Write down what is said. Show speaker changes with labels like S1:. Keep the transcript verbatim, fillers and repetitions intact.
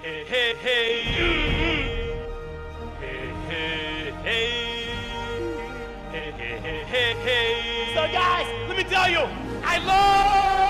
S1: Hey, hey, hey. Hey, hey, hey. Hey, hey, hey, hey, hey. So guys, let me tell you, I love